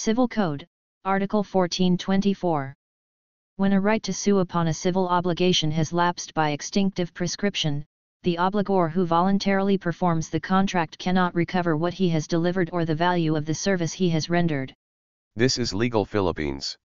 Civil Code, Article 1424. When a right to sue upon a civil obligation has lapsed by extinctive prescription, the obligor who voluntarily performs the contract cannot recover what he has delivered or the value of the service he has rendered. This is Legal Philippines.